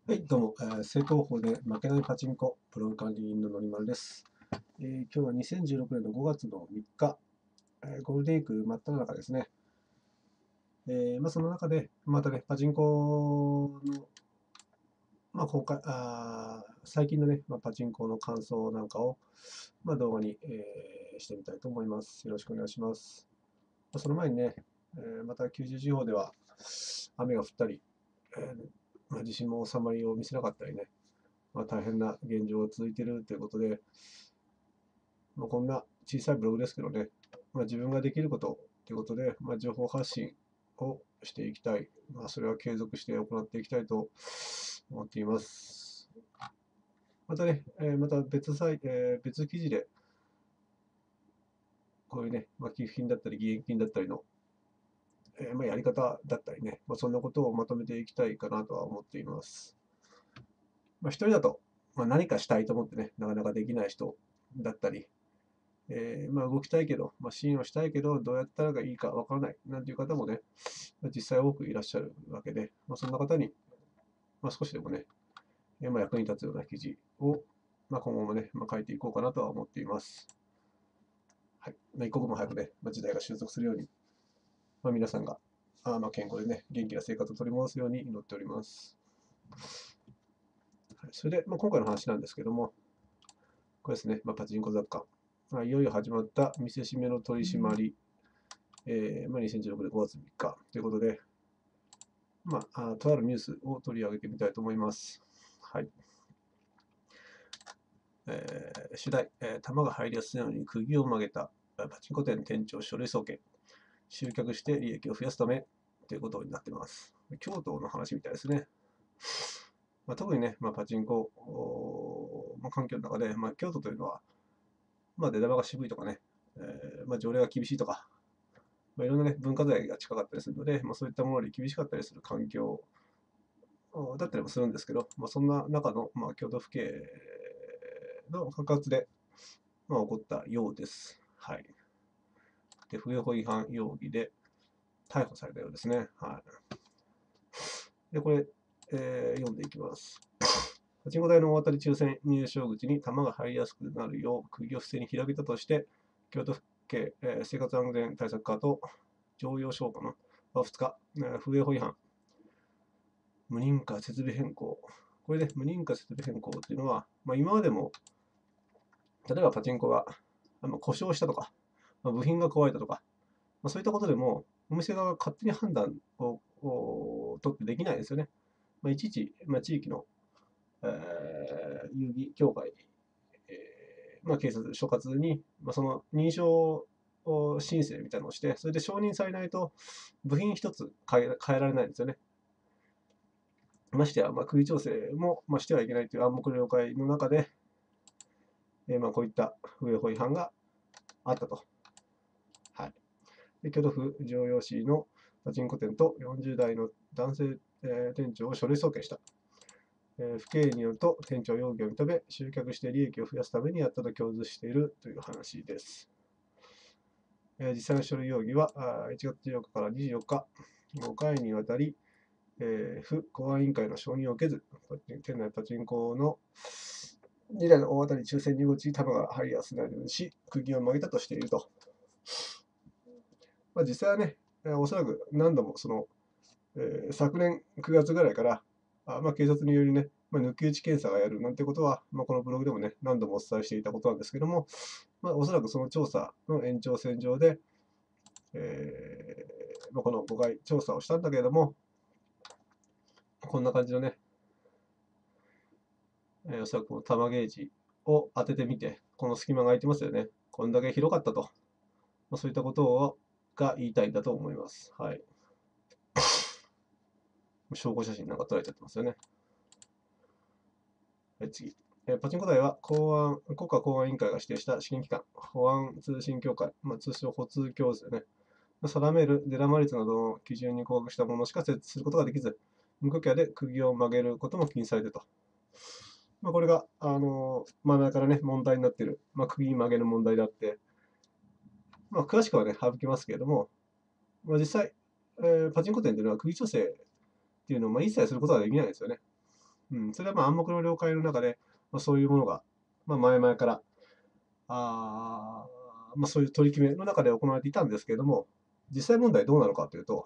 はい、どうも、正攻法で負けないパチンコ、プロ管理員ののりまるです。今日は2016年の5月の3日、ゴールデンウィーク真っ只中ですね。その中で、またね、パチンコの、最近のね、パチンコの感想なんかを、動画に、してみたいと思います。よろしくお願いします。その前にね、また九州地方では雨が降ったり、地震も収まりを見せなかったりね、大変な現状が続いているということで、こんな小さいブログですけどね、自分ができることということで、情報発信をしていきたい。それは継続して行っていきたいと思っています。またね、また別記事で、こういうね、寄付金だったり、義援金だったりの、やり方だったりね、そんなことをまとめていきたいかなとは思っています。一人だと、何かしたいと思ってね、なかなかできない人だったり、動きたいけど、支援をしたいけど、どうやったらいいかわからないなんていう方もね、実際多くいらっしゃるわけで、そんな方に、少しでもね、役に立つような記事を、今後もね、書いていこうかなとは思っています。はい。一刻も早くね、時代が収束するように、皆さんが、健康でね、元気な生活を取り戻すように祈っております。はい、それで、今回の話なんですけども、これですね、パチンコ雑貨。いよいよ始まった見せしめの取り締まり、2016年5月3日ということで、とあるニュースを取り上げてみたいと思います。はい。主題、弾が入りやすいように釘を曲げたパチンコ店店長書類送検。集客して利益を増やすためということになっています。京都の話みたいですね。特にね、パチンコ環境の中で、京都というのは、出玉が渋いとかね、条例が厳しいとか、いろんなね、文化財が近かったりするので、そういったものに厳しかったりする環境だったりもするんですけど、そんな中の、京都府警の管轄で、起こったようです。はい。で、不法違反容疑で逮捕されたようですね。はい。で、これ、読んでいきます。パチンコ台の大当たり抽選入賞口に弾が入りやすくなるよう釘を不正に広げたとして、京都府警、生活安全対策課と常用商課の2日、風営法違反、無認可設備変更。これで、無認可設備変更っていうのは、今までも、例えばパチンコが故障したとか、部品が壊れたとか、そういったことでも、お店側が勝手に判断を取ってできないですよね。いちいち、地域の、遊戯協会、警察、所轄に、その認証申請みたいなのをして、それで承認されないと、部品一つ変えられないんですよね。ましてや、釘調整も、してはいけないという暗黙の了解の中で、こういった不法違反があったと。はい。で、京都府城陽市のパチンコ店と40代の男性、店長を書類送検した。府警によると、店長容疑を認め、集客して利益を増やすためにやったと供述しているという話です。実際の書類容疑は1月14日から24日、5回にわたり、府公安委員会の承認を受けず、店内パチンコの2台の大当たり抽選入口に弾が入りやすくなるようにし、釘を曲げたとしていると。実際はね、おそらく何度も昨年9月ぐらいから、警察によりね、抜き打ち検査がやるなんてことは、このブログでもね、何度もお伝えしていたことなんですけども、おそらくその調査の延長線上で、この5回調査をしたんだけれども、こんな感じのね、おそらくこの玉ゲージを当ててみて、この隙間が空いてますよね。こんだけ広かったと。そういったことが言いたいんだと思います。はい。証拠写真なんか撮られちゃってますよね。はい、次。パチンコ台は国家公安委員会が指定した試験機関、保安通信協会、通称保通協ですよね。定める出玉率などの基準に合格したものしか設置することができず、無許可で釘を曲げることも禁止されていると。これが、前からね、問題になっている、釘曲げの問題であって、詳しくはね、省きますけれども、実際、パチンコ店というのは釘調整っていうのを一切することができないんですよね。 それは暗黙の了解の中で、そういうものが、前々から、そういう取り決めの中で行われていたんですけれども、実際問題どうなのかというと、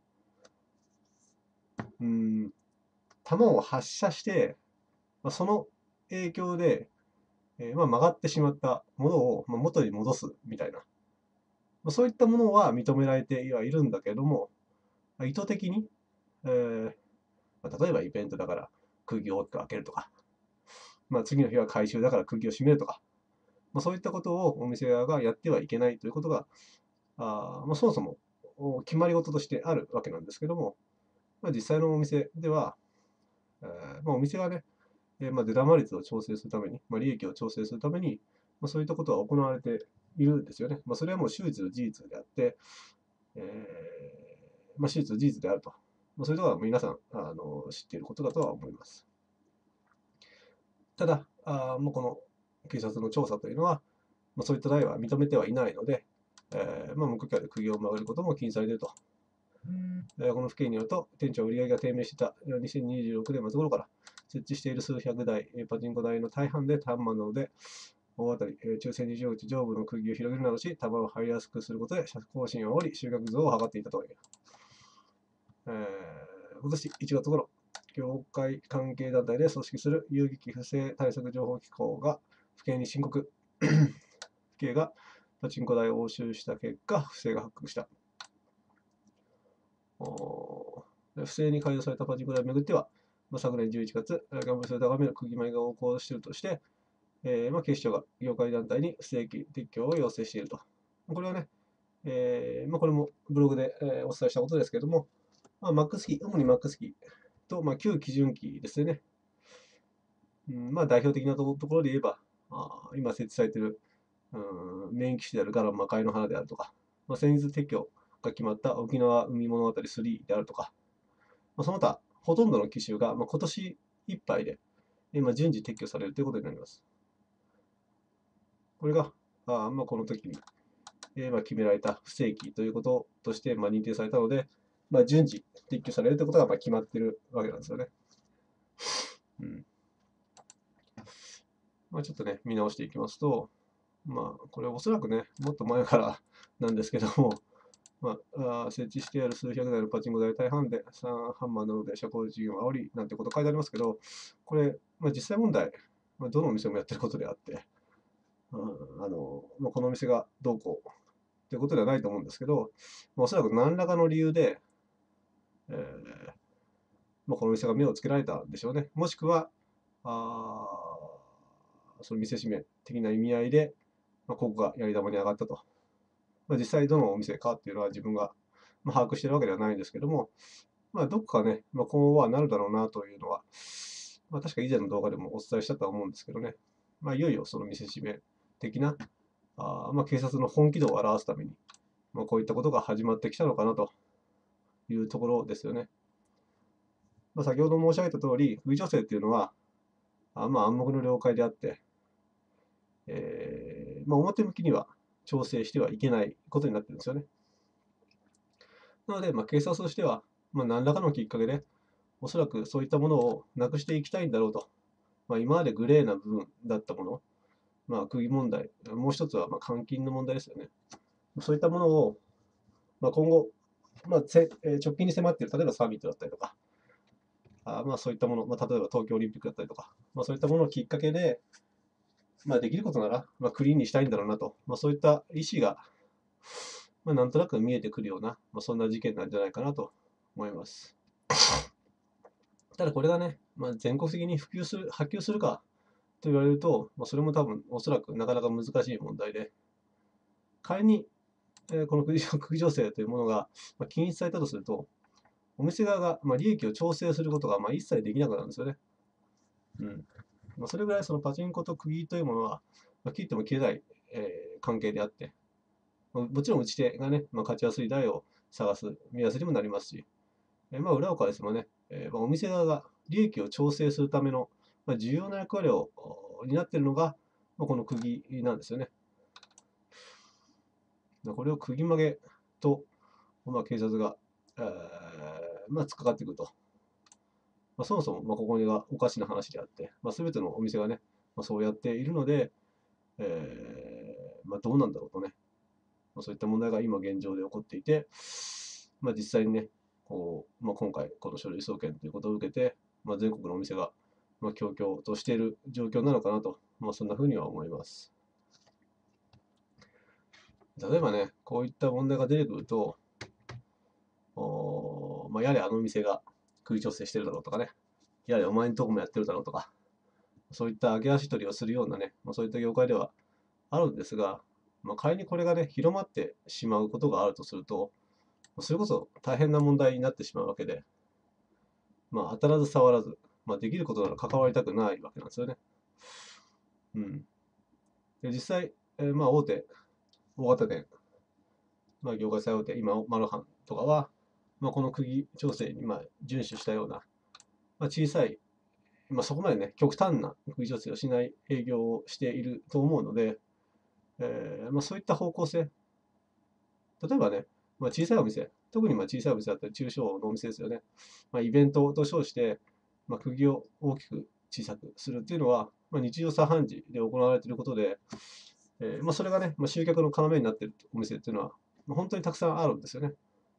弾を発射して、その影響で、曲がってしまったものを、元に戻すみたいな、そういったものは認められてはいるんだけれども、意図的に、例えばイベントだから釘を大きく開けるとか、次の日は回収だから釘を閉めるとか、そういったことをお店側がやってはいけないということが、そもそも決まり事としてあるわけなんですけども、実際のお店では、お店がね、出玉率を調整するために、利益を調整するために、そういったことは行われているんですよね。それはもう周知の事実であって、周知の事実であると。そういうことは皆さん知っていることだとは思います。ただ、もうこの警察の調査というのは、そういった代は認めてはいないので、無許可で釘を曲げることも禁止されていると。この府警によると、店長は売上が低迷していた2026年末頃から設置している数百台、パチンコ台の大半で単間なので、大当たり、抽選二乗口上部の釘を広げるなどし、束を入りやすくすることで、更新を煽り、収穫増を図っていたという。今年1月頃、業界関係団体で組織する遊撃不正対策情報機構が府警に申告。府警がパチンコ台を押収した結果、不正が発覚した。不正に解除されたパチンコ台をめぐっては、昨年11月、ギャンブル性高めの釘前が横行しているとして、警視庁が業界団体に不正規撤去を要請していると。これはね、これもブログで、お伝えしたことですけれども、マックスキー、主にマックスキーと、旧基準機ですね。代表的なところで言えば、今設置されている、メイン機種であるガラン魔界の花であるとか、先日撤去が決まった沖縄海物語3であるとか、その他、ほとんどの機種が、今年いっぱいで、順次撤去されるということになります。これが、この時に、決められた不正規ということとして、認定されたので、順次撤去されるということが決まっているわけなんですよね。ちょっとね、見直していきますと、これおそらくね、もっと前からなんですけども、設置してある数百台のパチンコ台大半でハンマーなどで社交辞令を煽りなんてこと書いてありますけど、これ、実際問題、どのお店もやってることであって、このお店がどうこうということではないと思うんですけど、おそらく何らかの理由で、このお店が目をつけられたんでしょうね。もしくは、その見せしめ的な意味合いで、ここがやり玉に上がったと。実際どのお店かっていうのは自分が把握してるわけではないんですけども、どこかね、今後はなるだろうなというのは、確か以前の動画でもお伝えしたとは思うんですけどね、いよいよその見せしめ的な、警察の本気度を表すために、こういったことが始まってきたのかなというところですよね。先ほど申し上げた通り、不義女性っていうのは、暗黙の了解であって、表向きには調整してはいけないことになってるんですよね。なので、警察としては、何らかのきっかけで、おそらくそういったものをなくしていきたいんだろうと。今までグレーな部分だったもの、釘問題、もう一つは監禁の問題ですよね。そういったものを、今後、直近に迫っている、例えばサミットだったりとか、そういったもの、例えば東京オリンピックだったりとか、そういったものをきっかけで、できることなら、クリーンにしたいんだろうなと、そういった意思が、なんとなく見えてくるような、そんな事件なんじゃないかなと思います。ただこれがね、全国的に波及するかと言われると、それも多分、おそらくなかなか難しい問題で、仮に、この釘情勢というものが禁止されたとすると、お店側が利益を調整することが一切できなくなるんですよね。それぐらいそのパチンコと釘というものは、切っても切れない、関係であって、もちろん打ち手がね、勝ちやすい台を探す目安にもなりますし、裏を返せばね、お店側が利益を調整するための、重要な役割を担っているのが、この釘なんですよね。これを釘曲げと、警察が、突っかかってくると。 そもそもここがおかしな話であって、全てのお店がね、そうやっているので、どうなんだろうとね、そういった問題が今現状で起こっていて、実際にね、今回この書類送検ということを受けて、全国のお店が況々としている状況なのかなと、そんなふうには思います。例えばね、こういった問題が出てくると、やれあの店が食い調整してるだろうとかね、やれお前んとこもやってるだろうとか、そういった揚げ足取りをするようなね、そういった業界ではあるんですが、仮にこれがね、広まってしまうことがあるとすると、それこそ大変な問題になってしまうわけで、当たらず触らず、できることなら関わりたくないわけなんですよね。うん。で、実際、大型店、業界最大手、今、マルハンとかは、この釘調整に遵守したような、小さい、そこまでね、極端な釘調整をしない営業をしていると思うので、そういった方向性、例えばね、小さいお店、特に小さいお店だったり中小のお店ですよね。イベントと称して、釘を大きく小さくするっていうのは、日常茶飯事で行われていることで、それがね、集客の要になっているお店っていうのは、本当にたくさんあるんですよね。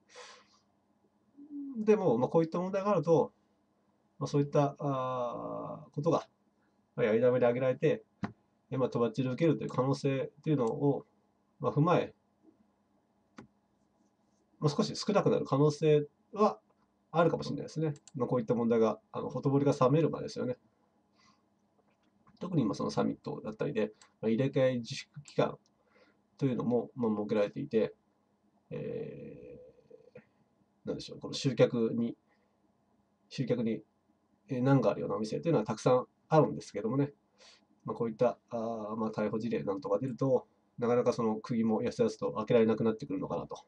でも、こういった問題があると、そういったことが、やり玉で挙げられて、とばっちり受けるという可能性っていうのを、踏まえ、少し少なくなる可能性はあるかもしれないですね。こういった問題が、ほとぼりが冷めるまでですよね。特に今そのサミットだったりで、入れ替え自粛期間というのも、設けられていて、なんでしょう、この集客に難があるようなお店というのはたくさんあるんですけどもね、こういった逮捕事例なんとか出ると、なかなかその釘もやすやすと開けられなくなってくるのかなと。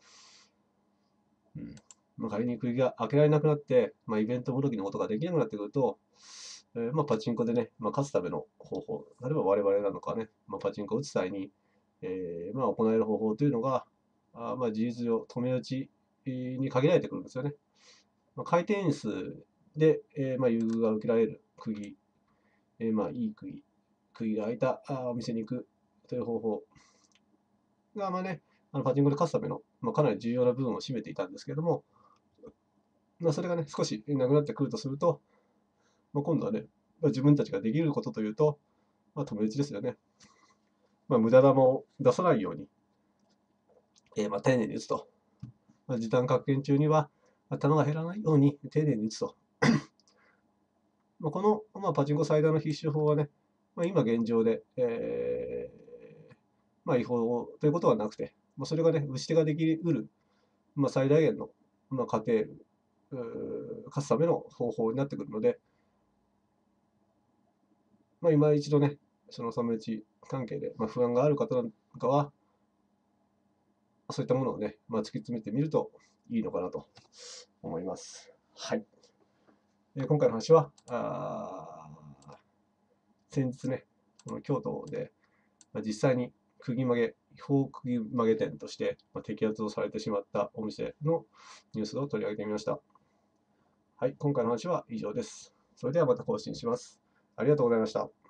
仮に釘が開けられなくなって、イベントもどきのことができなくなってくると、パチンコでね、勝つための方法、例えば我々なのかね、パチンコを打つ際に、行える方法というのが、事実上、止め打ちに限られてくるんですよね。回転数で、優遇が受けられる釘、いい釘が開いたお店に行くという方法が、パチンコで勝つための、かなり重要な部分を占めていたんですけれども、それがね、少しなくなってくるとすると、今度はね、自分たちができることというと、止め打ちですよね。無駄玉を出さないように、丁寧に打つと。時短確認中には、球が減らないように丁寧に打つと。この、パチンコ最大の必勝法はね、今現状で、違法ということはなくて、それがね、打ち手ができうる、最大限の、勝てる、勝つための方法になってくるので、今一度ね、そのサム打ち関係で、不安がある方なんかは、そういったものをね、突き詰めてみるといいのかなと思います。はい。今回の話は、先日ね、この京都で、実際に釘曲げ、違法釘曲げ店として、摘発をされてしまったお店のニュースを取り上げてみました。はい、今回の話は以上です。それではまた更新します。ありがとうございました。